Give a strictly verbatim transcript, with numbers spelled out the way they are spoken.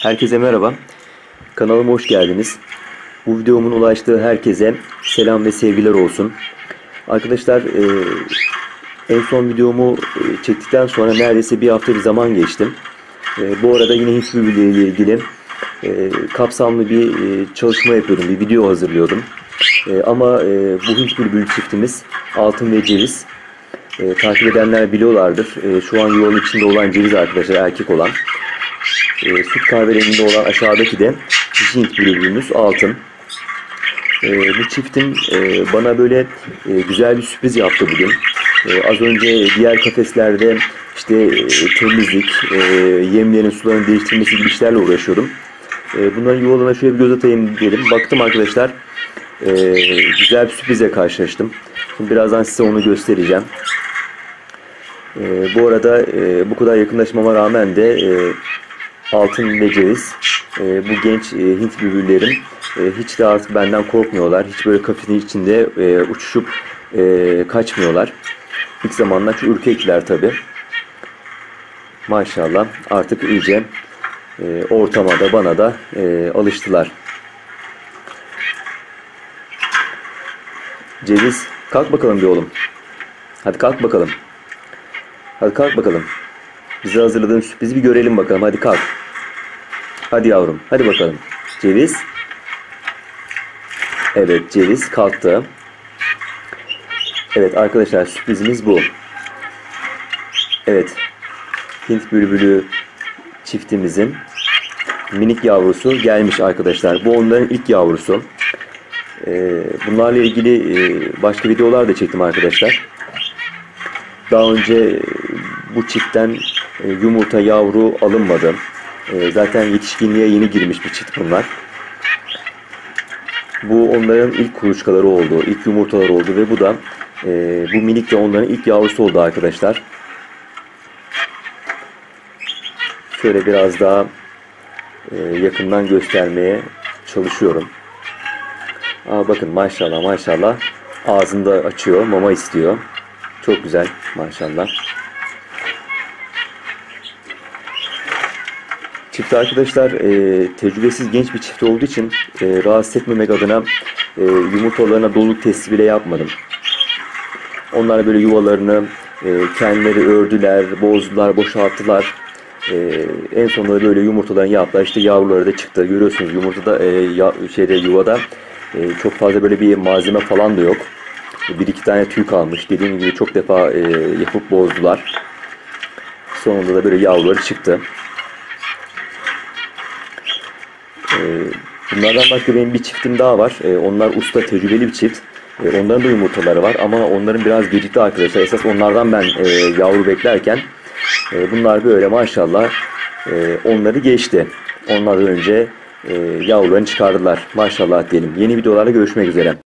Herkese merhaba. Kanalıma hoş geldiniz. Bu videomun ulaştığı herkese selam ve sevgiler olsun. Arkadaşlar e, en son videomu e, çektikten sonra neredeyse bir hafta bir zaman geçtim. E, bu arada yine Hint bülbülü ile ilgili e, kapsamlı bir e, çalışma yapıyordum. Bir video hazırlıyordum. E, ama e, bu Hint bülbül çiftimiz Altın ve Ceviz. E, takip edenler biliyorlardır. E, şu an yuvanın içinde olan Ceviz arkadaşlar, erkek olan. E, süt kahverenginde olan aşağıdaki de Hint bülbülümüz Altın. E, bu çiftim e, bana böyle e, güzel bir sürpriz yaptı bugün. E, az önce diğer kafeslerde işte e, temizlik, e, yemlerin sularını değiştirmesi gibi işlerle uğraşıyordum. E, bunların yuvalarına şöyle bir göz atayım dedim. Baktım arkadaşlar, e, güzel bir sürprizle karşılaştım. Şimdi birazdan size onu göstereceğim. E, bu arada e, bu kadar yakınlaşmama rağmen de e, Altın ve Ceviz, e, bu genç e, Hint bülbüllerim e, hiç de artık benden korkmuyorlar. Hiç böyle kafesin içinde e, uçuşup e, kaçmıyorlar. İlk zamanlar çok ürkekler tabi. Maşallah artık iyice e, ortama da bana da e, alıştılar. Ceviz, kalk bakalım bir oğlum. Hadi kalk bakalım. Hadi kalk bakalım. Bize hazırladığın sürprizi bir görelim bakalım. Hadi kalk. Hadi yavrum. Hadi bakalım. Ceviz. Evet, Ceviz kalktı. Evet arkadaşlar, sürprizimiz bu. Evet. Hint bülbülü çiftimizin minik yavrusu gelmiş arkadaşlar. Bu onların ilk yavrusu. Ee, bunlarla ilgili e, başka videolar da çektim arkadaşlar. Daha önce bu çiftten e, yumurta yavru alınmadı. E, zaten yetişkinliğe yeni girmiş bir çift bunlar. Bu onların ilk kuluçkaları oldu, ilk yumurtaları oldu ve bu da e, bu minik de onların ilk yavrusu oldu arkadaşlar. Şöyle biraz daha e, yakından göstermeye çalışıyorum. Aa, bakın maşallah maşallah ağzında açıyor, mama istiyor. Çok güzel maşallah. Çift arkadaşlar e, tecrübesiz genç bir çift olduğu için e, rahatsız etmemek adına e, yumurtalarına doluluk testi bile yapmadım. Onlar böyle yuvalarını e, kendileri ördüler, bozdular, boşalttılar. E, en sonunda böyle yumurtalarını yaptılar. İşte yavruları da çıktı. Görüyorsunuz yumurtada e, ya, şeyde yuvada e, çok fazla böyle bir malzeme falan da yok. Bir iki tane tüy kalmış. Dediğim gibi çok defa e, yapıp bozdular. Sonunda da böyle yavruları çıktı. E, bunlardan başka benim bir çiftim daha var. E, onlar usta, tecrübeli bir çift. E, onların da yumurtaları var ama onların biraz gecikti arkadaşlar. Esas onlardan ben e, yavru beklerken e, bunlar böyle maşallah e, onları geçti. Onlardan önce e, yavrularını çıkardılar. Maşallah diyelim. Yeni videolarda görüşmek üzere.